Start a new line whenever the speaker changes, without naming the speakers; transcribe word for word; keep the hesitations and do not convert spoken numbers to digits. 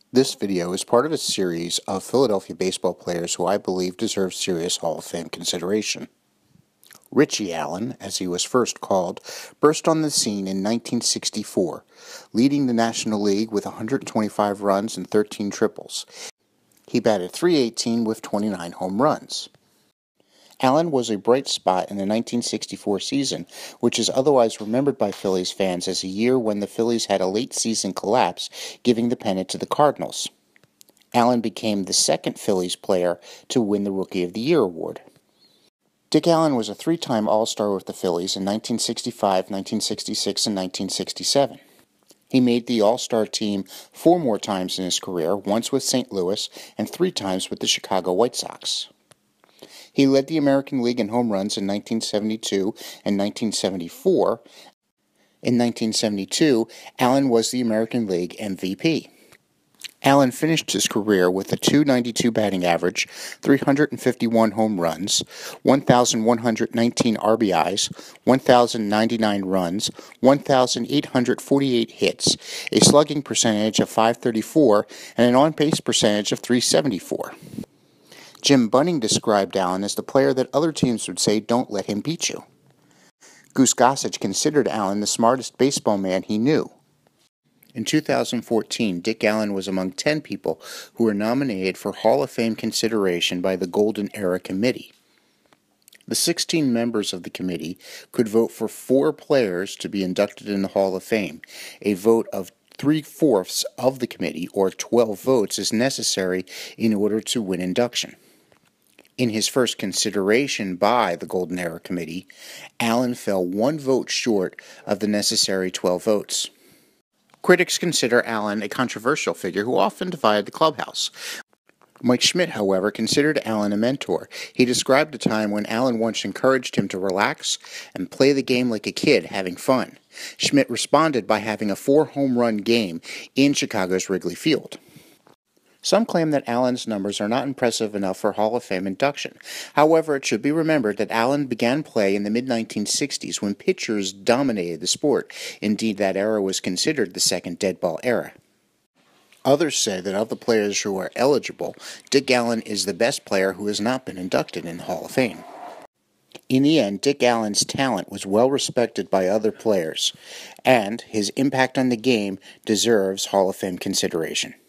This video is part of a series of Philadelphia baseball players who I believe deserve serious Hall of Fame consideration. Richie Allen, as he was first called, burst on the scene in nineteen sixty-four, leading the National League with one hundred twenty-five runs and thirteen triples. He batted three eighteen with twenty-nine home runs. Allen was a bright spot in the nineteen sixty-four season, which is otherwise remembered by Phillies fans as a year when the Phillies had a late-season collapse, giving the pennant to the Cardinals. Allen became the second Phillies player to win the Rookie of the Year award. Dick Allen was a three-time All-Star with the Phillies in nineteen sixty-five, nineteen sixty-six, and nineteen sixty-seven. He made the All-Star team four more times in his career, once with Saint Louis and three times with the Chicago White Sox. He led the American League in home runs in nineteen seventy-two and nineteen seventy-four. In nineteen seventy-two, Allen was the American League M V P. Allen finished his career with a two ninety-two batting average, three hundred fifty-one home runs, one thousand one hundred nineteen R B Is, one thousand ninety-nine runs, one thousand eight hundred forty-eight hits, a slugging percentage of five thirty-four, and an on-base percentage of three seventy-four. Jim Bunning described Allen as the player that other teams would say, "Don't let him beat you." Goose Gossage considered Allen the smartest baseball man he knew. In two thousand fourteen, Dick Allen was among ten people who were nominated for Hall of Fame consideration by the Golden Era Committee. The sixteen members of the committee could vote for four players to be inducted in the Hall of Fame. A vote of three-fourths of the committee, or twelve votes, is necessary in order to win induction. In his first consideration by the Golden Era Committee, Allen fell one vote short of the necessary twelve votes. Critics consider Allen a controversial figure who often divided the clubhouse. Mike Schmidt, however, considered Allen a mentor. He described a time when Allen once encouraged him to relax and play the game like a kid, having fun. Schmidt responded by having a four-home run game in Chicago's Wrigley Field. Some claim that Allen's numbers are not impressive enough for Hall of Fame induction. However, it should be remembered that Allen began play in the mid nineteen sixties when pitchers dominated the sport. Indeed, that era was considered the second dead ball era. Others say that of the players who are eligible, Dick Allen is the best player who has not been inducted in the Hall of Fame. In the end, Dick Allen's talent was well respected by other players, and his impact on the game deserves Hall of Fame consideration.